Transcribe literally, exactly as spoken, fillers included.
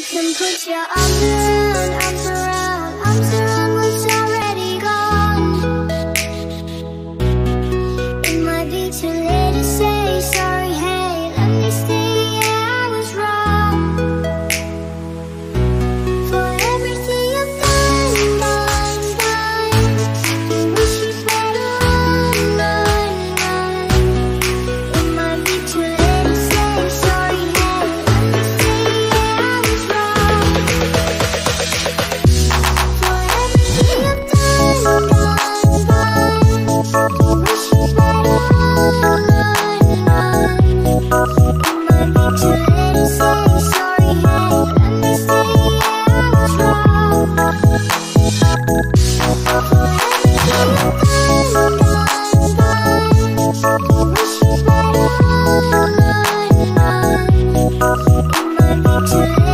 can put your arms around, arms around, arms around what's already gone. It might be too late to say sorry, hey, let me stay, yeah, I was wrong. For everything you've done, done, done, I wish you'd better run, run, run. It might be too late to say sorry, hey, let me stay, yeah, I was wrong. For everything you've done, done, done, I wish you'd better run, run, run. It might be too late to say sorry, hey, let me stay, yeah, I was wrong. For everything you've done, done, done, I wish you'd better run, run, run. It might be too late.